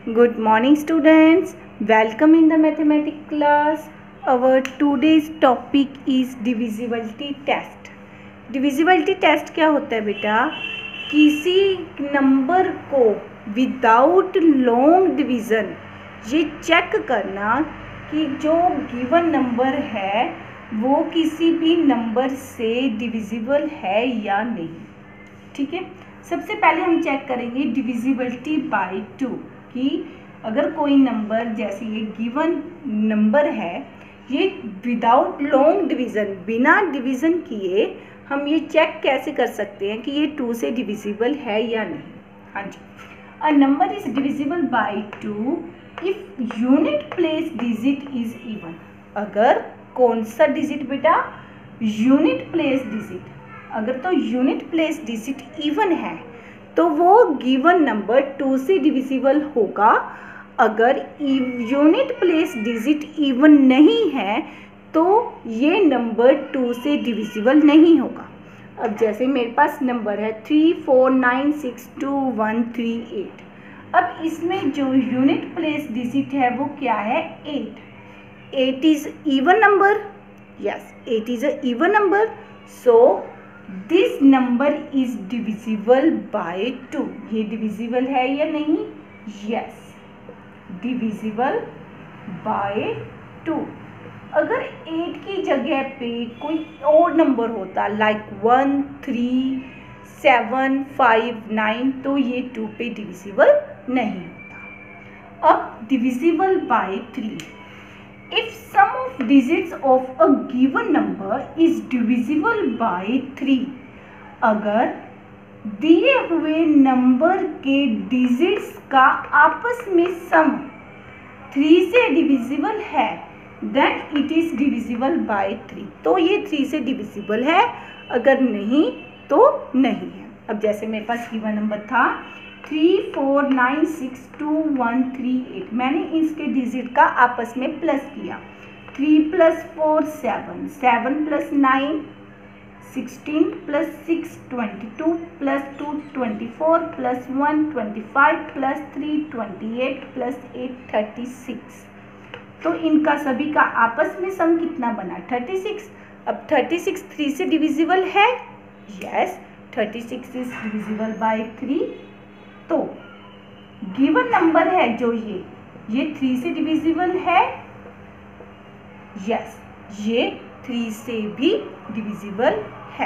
Good morning students, welcome in the mathematics class. Our today's topic is divisibility test. Divisibility test क्या होता है बेटा? किसी number को विदाउट लॉन्ग डिवीज़न ये चेक करना कि जो गिवन नंबर है वो किसी भी नंबर से डिविजिबल है या नहीं। ठीक है, सबसे पहले हम चेक करेंगे डिविजिबिलिटी बाय 2 कि अगर कोई नंबर जैसे ये गिवन नंबर है ये विदाउट लॉन्ग डिवीज़न बिना डिवीज़न किए हम ये चेक कैसे कर सकते हैं कि ये 2 से डिविजिबल है या नहीं। हाँ जी, a number is divisible by 2 if unit place digit is even. अगर कौन सा डिजिट बेटा? Unit place digit. अगर तो यूनिट प्लेस डिजिट इवन है तो वो गिवन नंबर 2 से डिविजिबल होगा। अगर यूनिट प्लेस डिजिट इवन नहीं है तो ये नंबर 2 से डिविजिबल नहीं होगा। अब जैसे मेरे पास नंबर है 3 4 9 6 2 1 3 8। अब इसमें जो यूनिट प्लेस डिजिट है वो क्या है? 8। 8 is even number. Yes, 8 is a even number. So this number is divisible by 2। ये डिविजिबल है या नहीं? Yes, divisible by 2। अगर 8 की जगह पे कोई और नंबर होता लाइक 1 3 7 5 9 तो ये 2 पे डिविजिबल नहीं होता। अब divisible by 3। If sum of digits of a given number is divisible by 3, अगर दिए हुए नंबर के डिजिट्स का आपस में सम 3 से डिविजिबल है then it is divisible by 3। तो ये 3 से डिविजिबल है, अगर नहीं तो नहीं है। अब जैसे मेरे पास गिवन नंबर था 3 4 9 6 2 1 3 8। मैंने इसके डिजिट का आपस में प्लस किया। 3 + 4 7 7 + 9 16 + 6 22 + 2 24 + 1 25 + 3 28 + 8 36। तो इनका सभी का आपस में सम कितना बना? 36। अब 36 3 से डिविजिबल है। Yes, 36 is divisible by 3। तो गिवन नंबर है जो ये 3 से डिविजिबल है। यस, ये 3 से भी डिविजिबल है।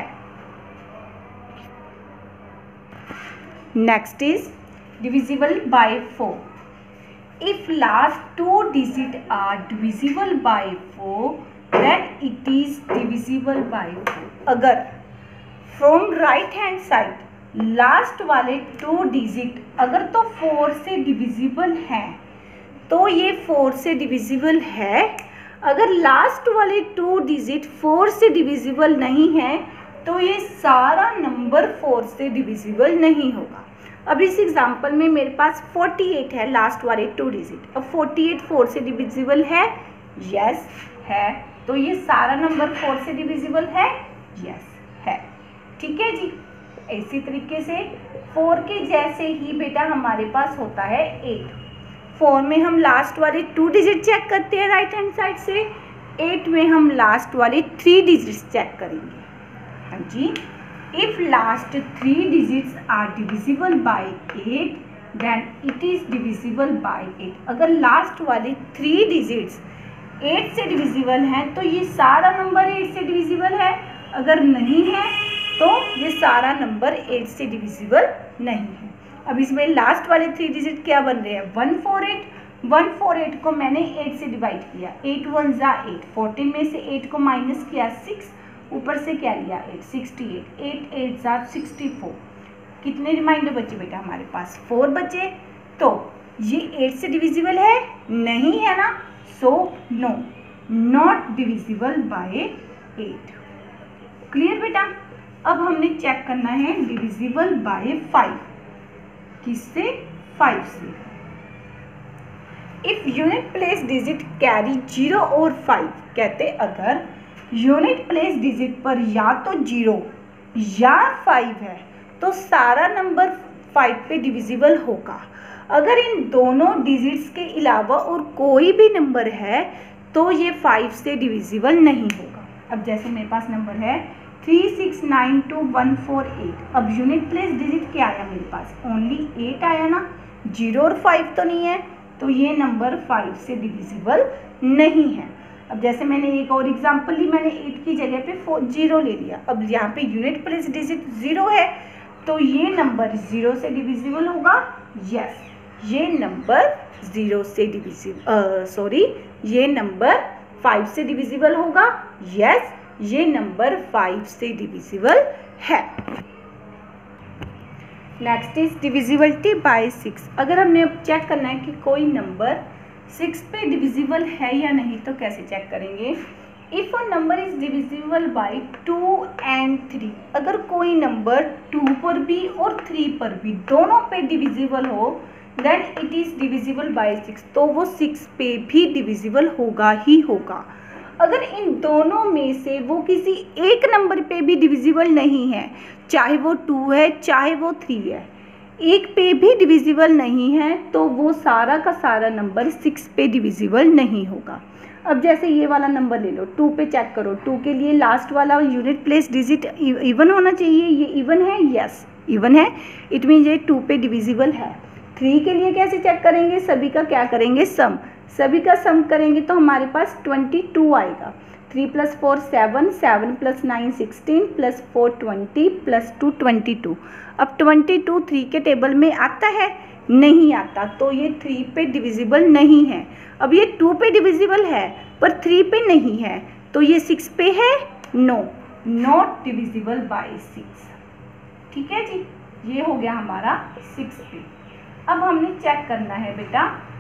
Next is divisible by 4। If last 2 digit are divisible by 4 then it is divisible by 4। अगर from right hand side last वाले 2 डिजिट अगर तो 4 से डिविजिबल हैं तो ये 4 से डिविजिबल है। अगर लास्ट वाले 2 डिजिट 4 से डिविजिबल नहीं है तो ये सारा नंबर 4 से डिविजिबल नहीं होगा। अब इस एग्जांपल में मेरे पास 48 है लास्ट वाले 2 डिजिट। अब 48 4 से डिविजिबल है। यस है, तो ये सारा नंबर 4 से डिविजिबल है। यस है। ठीक है जी। इसी तरीके से 4 के जैसे ही बेटा हमारे पास होता है 8। 4 में हम लास्ट वाले 2 डिजिट चेक करते हैं राइट हैंड साइड से। 8 में हम लास्ट वाले 3 डिजिट्स चेक करेंगे। हाँ जी, if last 3 digits are divisible by 8 then it is divisible by 8। अगर लास्ट वाले 3 डिजिट्स 8 से डिविजिबल हैं तो ये सारा नंबर 8 से डिविजिबल है। अगर नहीं है तो ये सारा नंबर 8 से डिविजिबल नहीं है। अब इसमें लास्ट वाले 3 डिजिट क्या बन रहे हैं? 148। 148 को मैंने 8 से डिवाइड किया। 8 1 = 8। 14 में से 8 को माइनस किया 6, ऊपर से क्या लिया 8 68। 8 8 = 64। कितने रिमाइंडर बचे बेटा हमारे पास? 4 बचे। तो ये 8 से डिविजिबल है? नहीं है ना। So no, not divisible by 8। Clear बेटा? अब हमने चेक करना है डिविजिबल बाय 5। किससे? 5 से। If unit place digit carry 0 और 5, कहते अगर यूनिट प्लेस डिजिट पर या तो 0 या 5 है तो सारा नंबर 5 पे डिविजिबल होगा। अगर इन दोनों डिजिट्स के अलावा और कोई भी नंबर है तो ये 5 से डिविजिबल नहीं होगा। अब जैसे मेरे पास नंबर है 3692148, अब यूनिट प्लेस डिजिट क्या आया मेरे पास, ओनली 8 आया ना, 0 और 5 तो नहीं है, तो ये नंबर 5 से डिविजिबल नहीं है। अब जैसे मैंने एक और एग्जांपल ली, मैंने 8 की जगह पे 0 ले लिया। अब यहाँ पे यूनिट प्लेस डिजिट 0 है, तो ये नंबर 0 से डिविजिबल होगा। यस, ये नंबर 0 से डिविजिबल, ये नंबर 5 से डिविजिबल होगा। यस, ये नंबर 5 से डिविजिबल है। Next is divisibility by 6। अगर हमने अब चेक करना है कि कोई नंबर 6 पे डिविजिबल है या नहीं, तो कैसे चेक करेंगे। If a number is divisible by 2 and 3, अगर कोई नंबर 2 पर भी और 3 पर भी दोनों पे डिविजिबल हो, then it is divisible by 6, तो वो 6 पे भी डिविजिबल होगा ही होगा। अगर इन दोनों में से वो किसी एक नंबर पे भी डिविजिबल नहीं है, चाहे वो 2 है चाहे वो 3 है, एक पे भी डिविजिबल नहीं है, तो वो सारा का सारा नंबर 6 पे डिविजिबल नहीं होगा। अब जैसे ये वाला नंबर ले लो, 2 पे चेक करो, 2 के लिए लास्ट वाला यूनिट प्लेस डिजिट इवन होना चाहिए, ये इवन है। यस, इवन है, इट मीन ये 2 पे डिविजिबल है। 3 के लिए कैसे चेक करेंगे, सभी का क्या करेंगे, सम, सभी का सम करेंगे तो हमारे पास 22 आएगा। 3 + 4 7, 7 + 9 16, + 4 20, + 2 22। अब 22 3 के टेबल में आता है, नहीं आता, तो ये 3 पे डिविजिबल नहीं है। अब ये 2 पे डिविजिबल है पर 3 पे नहीं है, तो ये 6 पे है, नो, नॉट डिविजिबल बाय 6। ठीक है जी, ये हो गया हमारा 6 पे। अब हमने चेक करना है बेटा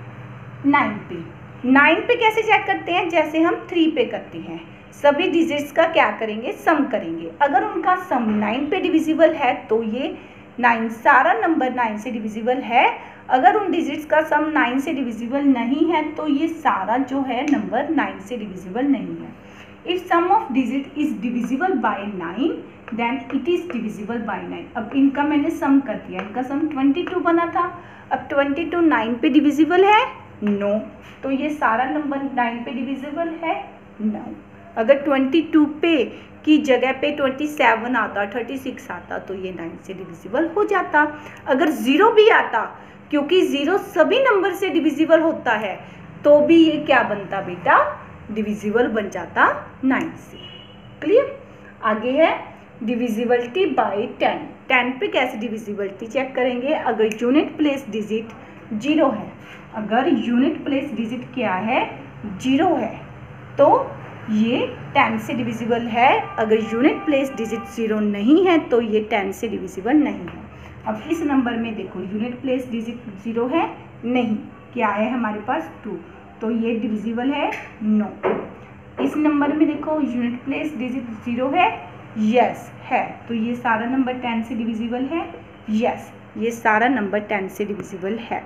9 पे। 9 पे कैसे चेक करते हैं, जैसे हम 3 पे करते हैं, सभी डिजिट्स का क्या करेंगे, सम करेंगे। अगर उनका सम 9 पे डिविजिबल है तो ये 9, सारा नंबर 9 से डिविजिबल है। अगर उन डिजिट्स का सम 9 से डिविजिबल नहीं है तो ये सारा जो है नंबर 9 से डिविजिबल नहीं है। If sum of digit is divisible by 9, then it is divisible by 9। अब इनका मैंने सम कर दिया, इनका सम 22 बना था। अब 22 9 पे डिविजिबल है, नो, तो ये सारा नंबर 9 पे डिविजिबल है, नो। अगर 22 पे की जगह पे 27 आता, 36 आता, तो ये 9 से डिविजिबल हो जाता। अगर 0 भी आता, क्योंकि 0 सभी नंबर से डिविजिबल होता है, तो भी ये क्या बनता बेटा, डिविजिबल बन जाता 9 से। क्लियर। आगे है डिविजिबिलिटी बाय 10। 10 पे कैसे डिविजिबिलिटी चेक करेंगे। अगर यूनिट प्लेस डिजिट 0 है, अगर यूनिट प्लेस डिजिट क्या है, 0 है, तो ये 10 से डिविजिबल है। अगर यूनिट प्लेस डिजिट 0 नहीं है तो ये 10 से डिविजिबल नहीं है। अब इस नंबर में देखो यूनिट प्लेस डिजिट 0 है, नहीं, क्या है हमारे पास 2, तो ये डिविजिबल है, नो। इस नंबर में देखो यूनिट प्लेस डिजिट 0 है, यस है, तो ये सारा नंबर 10 से डिविजिबल है, यस, ये सारा नंबर 10 से डिविजिबल है।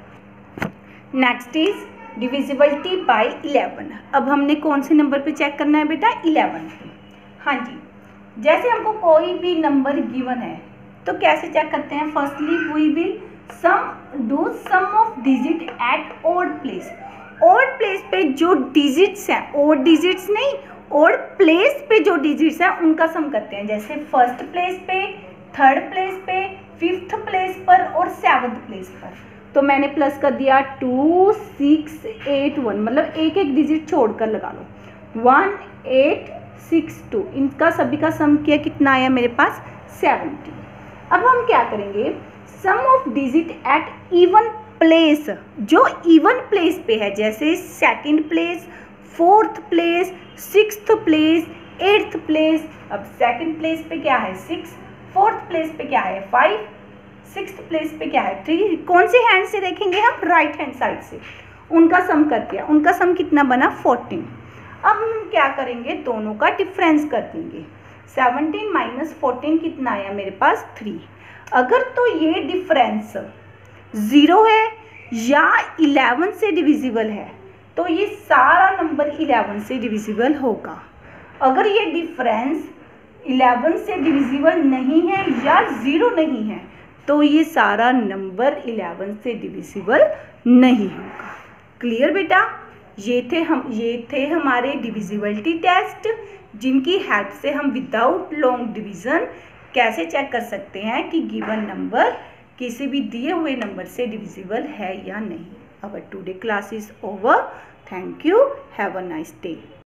Next is divisibility by 11। अब हमने कौन से नंबर पे चेक करना है बेटा, 11 पे। हाँ जी, जैसे हमको कोई भी नंबर गिवन है तो कैसे चेक करते हैं। Firstly we will do sum of digit at odd place. Odd place पे जो डिजिट्स हैं, ऑड डिजिट्स नहीं, ऑड प्लेस पे जो डिजिट्स हैं उनका सम करते हैं। जैसे फर्स्ट प्लेस पे, थर्ड प्लेस पे, फिफ्थ प्लेस पर और सेवंथ प्लेस पर। तो मैंने प्लस कर दिया 2 6 8 1, मतलब एक एक डिजिट छोड़कर लगा लो, 1 8 6 2, इनका सभी का सम किया, कितना आया मेरे पास 70। अब हम क्या करेंगे, sum of digit at even place, जो इवन प्लेस पे है, जैसे second place, fourth place, sixth place, eighth place. अब सेकंड प्लेस पे क्या है 6, फोर्थ प्लेस पे क्या है 5, सिक्स्थ प्लेस पे क्या है 3। कौन से हैंड से देखेंगे हम, राइट हैंड साइड से। उनका सम कर दिया, उनका सम कितना बना 14। अब हम क्या करेंगे, दोनों का डिफरेंस कर देंगे। 17 माइनस 14 कितना आया मेरे पास 3। अगर तो ये डिफरेंस 0 है या 11 से डिविजिबल है तो ये सारा नंबर 11 से डिविजिबल होगा। अगर ये डिफरेंस 11 से डिविजिबल नहीं है या 0 नहीं है तो ये सारा नंबर 11 से डिविजिबल नहीं होगा। क्लियर बेटा? ये थे हमारे डिविजिबिलिटी टेस्ट, जिनकी हेल्प से हम विदाउट लॉन्ग डिवीजन कैसे चेक कर सकते हैं कि गिवन नंबर किसी भी दिए हुए नंबर से डिविजिबल है या नहीं। Our today class is over. Thank you. Have a nice day.